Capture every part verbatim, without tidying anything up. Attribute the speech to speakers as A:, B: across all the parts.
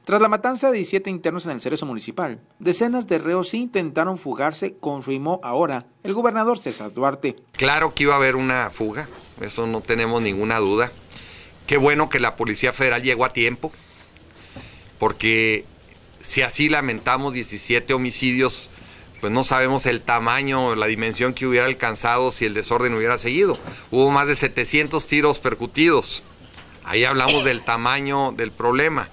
A: Tras la matanza de diecisiete internos en el Cerezo Municipal, decenas de reos intentaron fugarse, confirmó ahora el gobernador César Duarte.
B: Claro que iba a haber una fuga, eso no tenemos ninguna duda. Qué bueno que la Policía Federal llegó a tiempo, porque si así lamentamos diecisiete homicidios, pues no sabemos el tamaño, la dimensión que hubiera alcanzado si el desorden hubiera seguido. Hubo más de setecientos tiros percutidos. Ahí hablamos del tamaño del problema.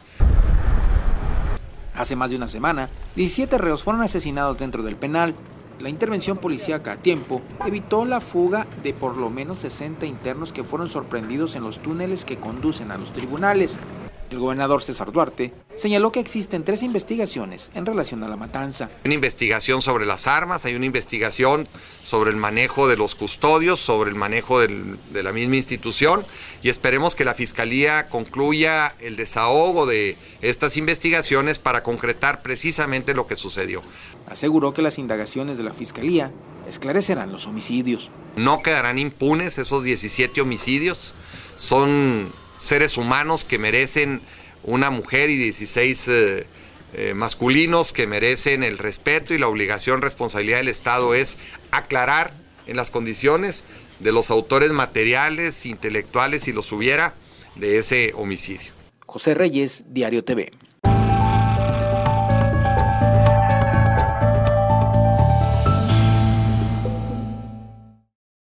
A: Hace más de una semana, diecisiete reos fueron asesinados dentro del penal. La intervención policíaca a tiempo evitó la fuga de por lo menos sesenta internos que fueron sorprendidos en los túneles que conducen a los tribunales. El gobernador César Duarte señaló que existen tres investigaciones en relación a la matanza.
B: Hay una investigación sobre las armas, hay una investigación sobre el manejo de los custodios, sobre el manejo del, de la misma institución, y esperemos que la Fiscalía concluya el desahogo de estas investigaciones para concretar precisamente lo que sucedió.
A: Aseguró que las indagaciones de la Fiscalía esclarecerán los homicidios.
B: No quedarán impunes esos diecisiete homicidios, son seres humanos que merecen una mujer y dieciséis eh, eh, masculinos que merecen el respeto, y la obligación, responsabilidad del Estado es aclarar en las condiciones de los autores materiales, intelectuales, si los hubiera, de ese homicidio.
A: José Reyes, Diario T V.